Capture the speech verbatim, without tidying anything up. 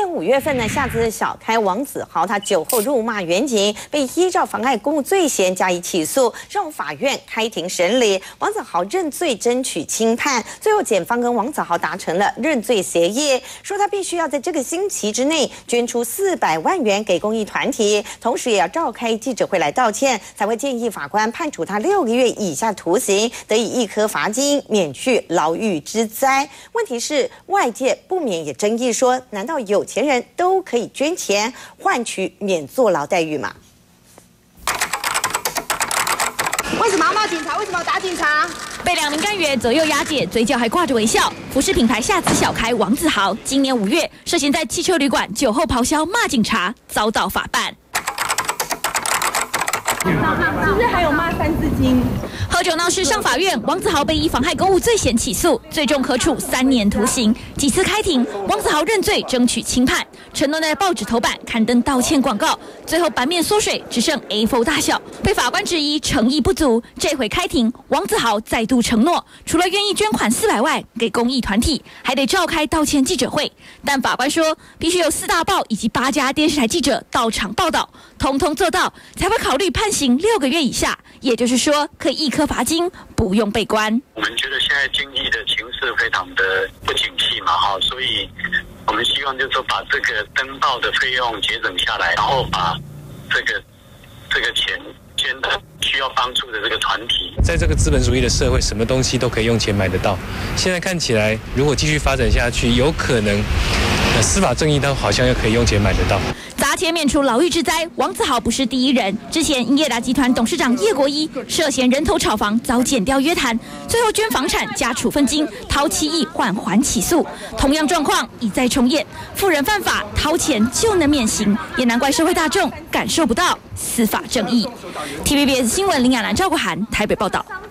五月份呢，下资小开王子豪他酒后辱骂员警，被依照妨碍公务罪嫌加以起诉，让法院开庭审理。王子豪认罪，争取轻判。最后，检方跟王子豪达成了认罪协议，说他必须要在这个星期之内捐出四百万元给公益团体，同时也要召开记者会来道歉，才会建议法官判处他六个月以下徒刑，得以一颗罚金，免去牢狱之灾。问题是，外界不免也争议说，难道有钱人都可以捐钱换取免坐牢待遇吗？ 为什么要骂警察？为什么要打警察？ 被两名干员左右押解，嘴角还挂着微笑。服饰品牌下资小开王子豪，今年五月涉嫌在汽车旅馆酒后咆哮骂警察，遭到法办。 是不是还有骂三字经？ 喝酒闹事上法院，王子豪被依妨害公务罪嫌起诉，最重可处三年徒刑。几次开庭，王子豪认罪，争取轻判，承诺在报纸头版刊登道歉广告，最后版面缩水，只剩 A 四 大小，被法官质疑诚意不足。这回开庭，王子豪再度承诺，除了愿意捐款四百万给公益团体，还得召开道歉记者会。但法官说，必须有四大报以及八家电视台记者到场报道，通通做到，才会考虑判刑六个月以下，也就是说，可以一颗罚金，不用被关。 我们觉得现在经济的形势非常的不景气嘛，哈，所以我们希望就是说把这个登报的费用节省下来，然后把这个这个钱捐的需要帮助的这个团体。 在这个资本主义的社会，什么东西都可以用钱买得到。现在看起来，如果继续发展下去，有可能呃司法正义都好像又可以用钱买得到。 砸钱免除牢狱之灾，王子豪不是第一人。之前英业达集团董事长叶国一涉嫌人头炒房遭检调约谈，最后捐房产加处分金，掏七亿换还起诉。同样状况一再重演，富人犯法掏钱就能免刑，也难怪社会大众感受不到司法正义。T V B S 新闻林雅兰、赵国涵台北报道。